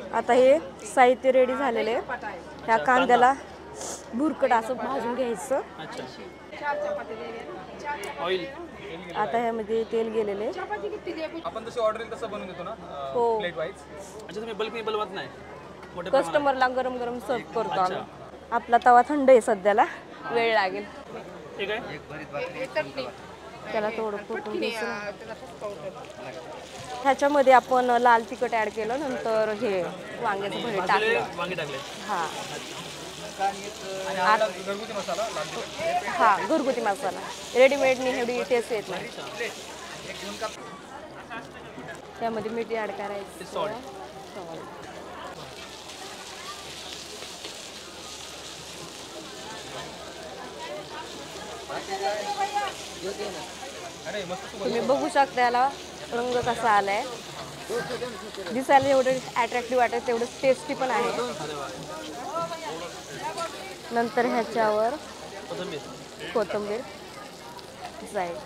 आता हे साहित्य रेडी झालेले आहे। ह्या कांद्याला भुरकट असं भाजून घ्यायचं। ऑइल आता ह्यामध्ये तेल गेलेले। आपण जशी ऑर्डर येईल तसं बनवून देतो ना प्लेट वाईज। अच्छा तुम्ही बल्क बनवत नाही, मोठे कस्टमरला गरम गरम सर्व करतो आम्ही। आपला तवा थंड आहे सध्याला, वेळ लागेल। ठीक आहे, त्याला थोडं फुटून द्यायचं। ह्याच्यामध्ये आपण लाल तिखट ऍड केलं, नंतर हे वांग्याचं भरीत टाकलं। वांगे टाकले हां घरगुती मसाला लाल तिखट। हां घरगुती मसाला, रेडीमेडनी एवढी टेस्ट येत नाही। त्यामध्ये मीठ ऍड करायचं। तुम्ही बघू शकता याला रंग कसा आलाय। दिसायला एवढं अट्रॅक्टिव्ह वाटत, तेवढं टेस्टी पण आहे। नंतर ह्याच्यावर कोथिंबीर जाईल।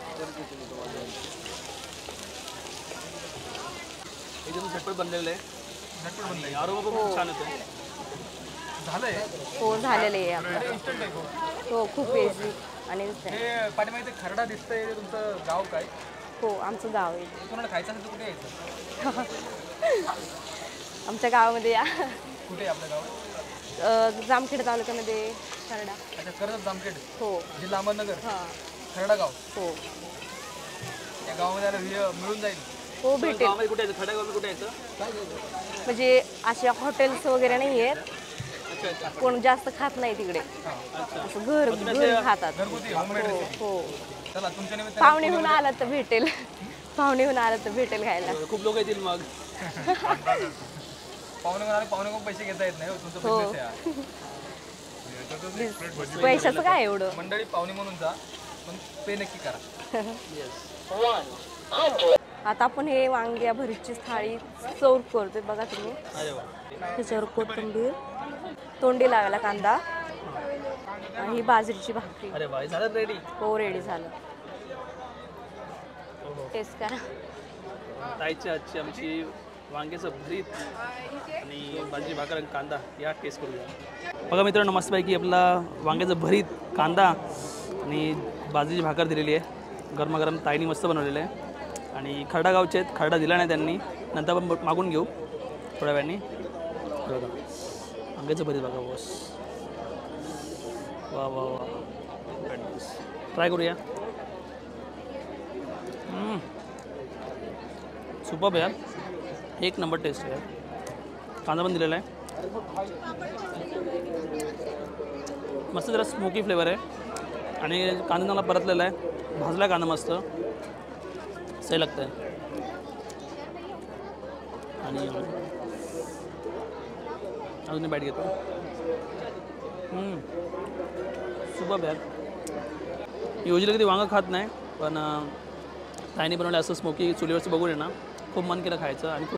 एकदम झटपट बनलेलं आहे, झटपट बनलंय, आरोग्य खूप छान येतो। झालंय हो झालेलं आहे इन्स्टंट आहे हो, खूप इझी आणि हे पाठीमागे खरडा दिसतंय, तुमचं गाव काय? हो आमचं गाव आहे। तुम्हाला खायचं असेल तर कुठे यायचं? आमच्या गावामध्ये या। कुठे आपलं गाव? जामखेड तालुक्यामध्ये खरडा। अच्छा कर्जत जामखेड, हो जिल्हा अहमदनगर। हां खरडा गाव, हो त्या गावामध्ये मिळून जाईल। हो भेटेल। कुठे यायचं? खरडा गावामध्ये कुठे यायचं? म्हणजे अशा हॉटेल्स वगैरे नाही आहेत, कोण जास्त खात नाही तिकडे, असं घर खातात। हो चला तुमच्या निमित्ताने पाहुणेहून आला तर भेटेल, पाहुणेहून आला तर भेटेल खायला। खूप लोक येतील मग। पाहुणे खूप पैसे घेता येत नाही, तुमचं बिझनेस आहे। पैशाचं काय एवढं? मंडळी पाहुणे म्हणून जा, पण पे नक्की करा। आता आपण हे वांग्या भरीतची थाळी सर्व करतोय बघा तुम्ही। त्याच्यावर कोथिंबीर, तोंडी लावायला कांदा, ही बाजरीची भाकरी। अरे वा, झालं रेडी? हो रेडी झालं। टेस्ट करा। ताईची आजची आमची वांग्याचं भरीत आणि बाजरी भाकर आणि कांदा या टेस्ट करूया। बघा मित्रांनो, मस्तपैकी आपला वांग्याचं भरीत, कांदा आणि बाजरीची भाकर दिलेली आहे। गरमागरम ताईनी मस्त बनवलेलं आहे आणि खरडा गावचे आहेत, खरडा दिला नाही त्यांनी, नंतर पण मागून घेऊ थोड्या वेळाने। बघा वांग्याचं भरीत बघा बॉस, वा वा वा, ट्राय करूया। सुपर्ब यार, एक नंबर टेस्ट आहे। कांदा पण दिलेला आहे, मस्त जरा स्मोकी फ्लेवर आहे आणि कांदा चांगला परतलेला आहे, भाजला कांदा मस्त, सही लागतं आहे। आणि अजून बॅट घेतो। सुपर्ब यार, युजली कधी वांगं खात नाही, पण ताईने बनवलं असं स्मोकी चुलीवरचं बघून आहे ना, खूप मन केलं खायचं आणि